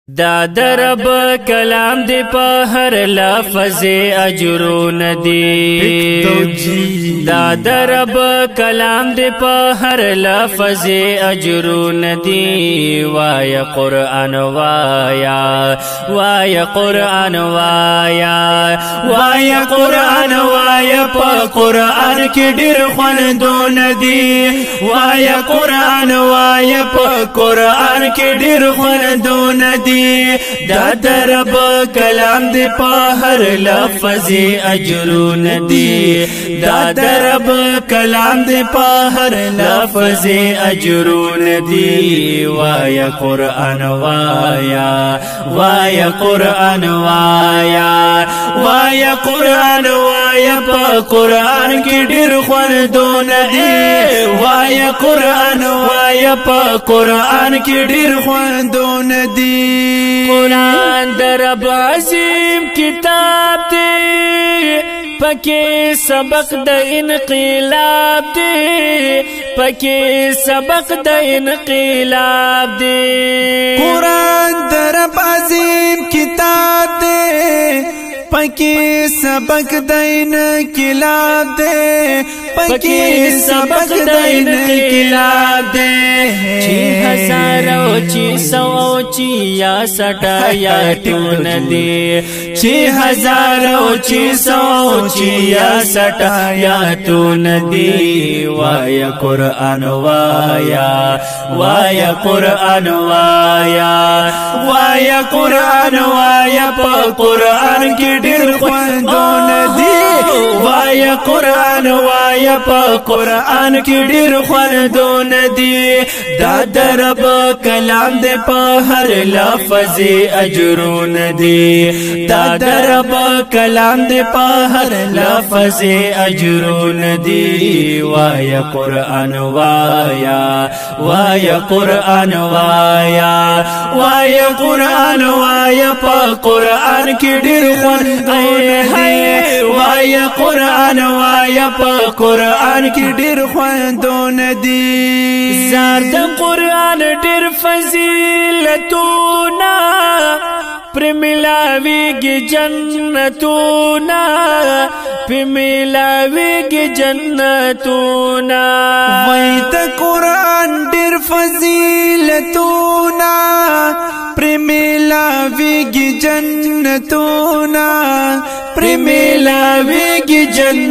دا درب کلام دی په هر لفظ اجرون دی دا درب کلام دی په هر لفظ اجرون دی وای قرآن وایا وای قرآن وایا وای قرآن وایا په قرآن کې ډېر خوندونه دي وای قرآن وایا په قرآن کې ډېر خوندونه دي دا درب کلام دی په هر لفظ اجرون دی دا درب کلام دی په هر لفظ اجرون دی وای قرآن وایا وای قرآن وایا وای قرآن وایا په قرآن کې ډېر خوندونه دي وای قرآن وایا په قرآن کې ډېر خوندونه دي قرآن در رب عظیم کتاب دی پکې سبق د انقلاب دی پکې سبق د انقلاب دی قرآن در رب عظیم کتاب دی پکې سبق د انقلاب دی پکې سبق د انقلاب دی چی ہزار او چی سو او چی یا سٹا یا ٹون دی چی ہزار او چی سو او چی یا سٹا یا ٹون دی وای قرآن وایا وای قرآن وایا وای قرآن وایا په قرآن کې ډېر خوندونه دي وای قرآن وایا په قرآن کې ډېر خوندونه دي دا درب کلام دی په هر لفظ اجرون دی دا درب کلام دی په هر لفظ اجرون دی وای قرآن وایا وای قرآن وایا وای قرآن وایا په قرآن کې ډېر خوندونه دي وای قرآن وایا په قرآن کې ډېر خوندونه دي زار د قرآن ډېر فضیلتونه پر ملاویږي جنتونه پر ملاویږي جنتونه وای د قرآن ډېر فضیلتونه پر ملاویږي جنتونه پر ملاویږي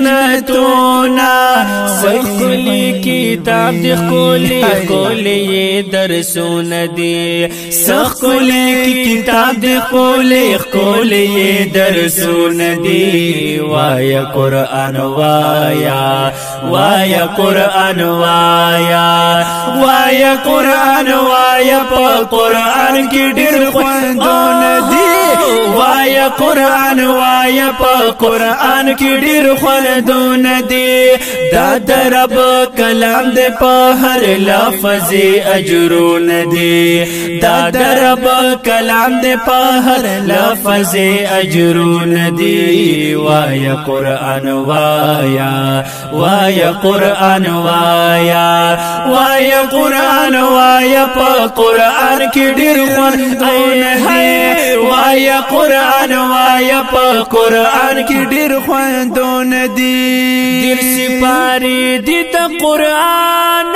جنتونه سخلی کتاب دی خلی خلی درسونه دي سخلی کتاب دی خلی خلی درسونه دي وای قرآن وایا وای قرآن وایا وای قرآن وایا په قرآن کې ډېر خوندونه دي وای قرآن وایا په قرآن کې ډېر خوندونه دي دا درب کلام دی په هر لفظ اجرون دی دا درب کلام دی په هر لفظ اجرون دی وای قرآن وایا وای قرآن وایا وای قرآن وایا په قرآن کې ډېر خوندونه دي وای قرآن وایا په قرآن کې ډېر خوندونه دي ډېر سپاری دي د قرآن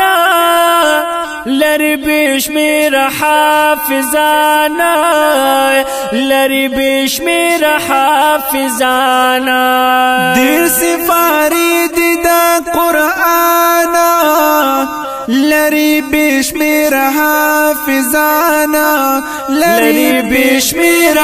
لری بشمیر حافظانا لری بشمیر حافظانا ډېر سپاری دي د قرآن لری بشمیر حافظانا لری بشمیر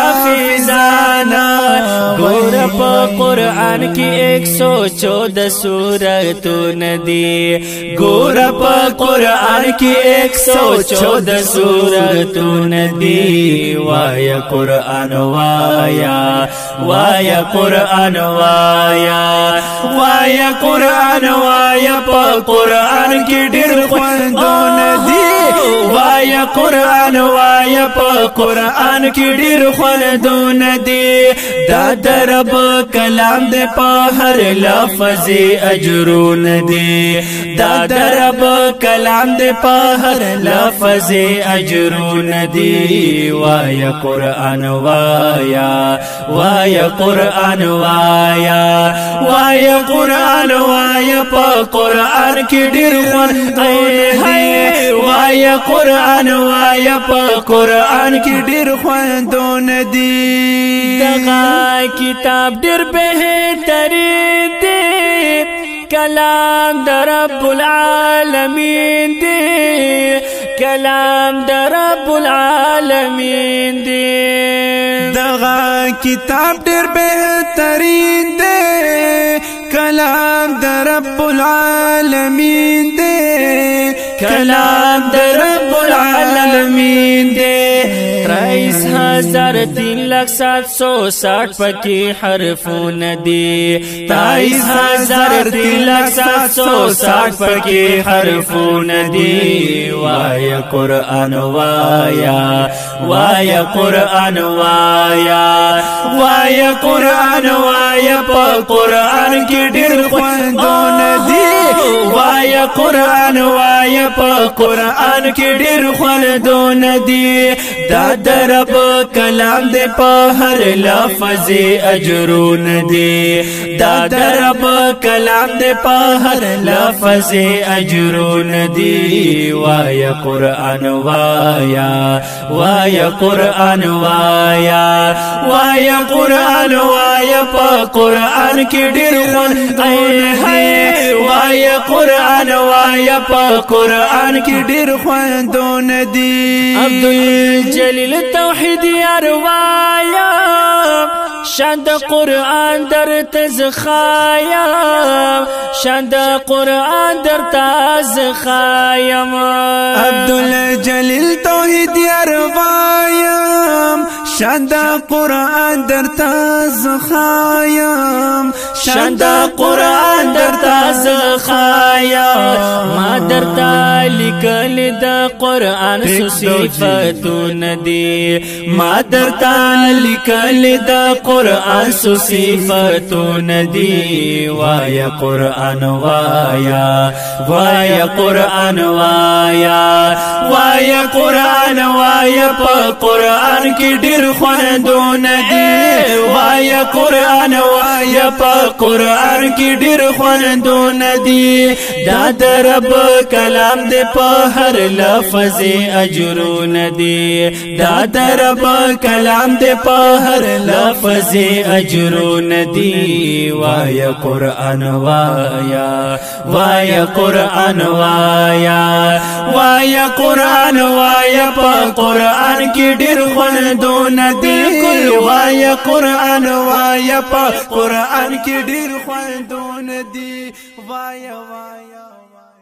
حافظانا ګور په قرآن کې 114 سورتونه دي ګور په قرآن کې 114 سورتونه دي وای قرآن وایا وای قرآن وایا وای قرآن وایا په قرآن کې ډېر خوندونه دي وایا قرآن وایا په قرآن کې ډېر خوندونه دي دا د رب کلام دې په هر لفظ اجرونه دي دا د رب کلام دې په هر لفظ اجرونه دي وایا قرآن وایا وایا قرآن وایا وایا قرآن وایا په قرآن کې ډېر خوندونه دي وایا قرآن وایا په قرآن کې ډېر خوندونه دي دغه کتاب ډېر بهترین دی کلام د رب العالمین دی کلام د رب العالمین دی دغه کتاب ډېر بهترین دی کلام د رب العالمین دی کلام د رب العالمین دی 23,360 پکې حرفونه دي 23,360 پکې حرفونه دي وایا قرآن وایا وایا قرآن وایا وایا قرآن وایا په قرآن کې ډېر خوندونه دي وایا قرآن وایا په قرآن کې ډېر خوندونه دي دا د رب کلام دې په هر لفظ اجرونه دي دا د رب کلام دې په هر لفظ اجرونه دي وایا قرآن وایا وایا قرآن وایا وایا قرآن وایا په قرآن کې ډېر خوندونه دي وایا قرآن وایا په قرآن کې ډېر خوندونه دي عبدالجلیل توحید اروایا شان د قرآن در تزخایا شان د قرآن در تزخایم عبدالجلیل توحید اروایا شان د قرآن در تزخایم شان د قرآن در تزخایم ما در لیکل د قرآن صفاتونه دي ما در لیکل د قرآن صفاتونه دي وایا قرآن وایا وایا قرآن وایا وایا قرآن وایا په قرآن کې ډېر خوندونه دي وایا قرآن وایا په قرآن کې ډېر خوندونه دي دا د رب کلام دې په هر لفظ اجرونه دي دا د رب کلام دې په هر لفظ اجرونه دي وایا قرآن وایا وایا قرآن وایا وایا قرآن وایا په قرآن کې ډېر خوندونه دي وایا قرآن وایا په قرآن کې ډېر خوندونه دي وایا وایا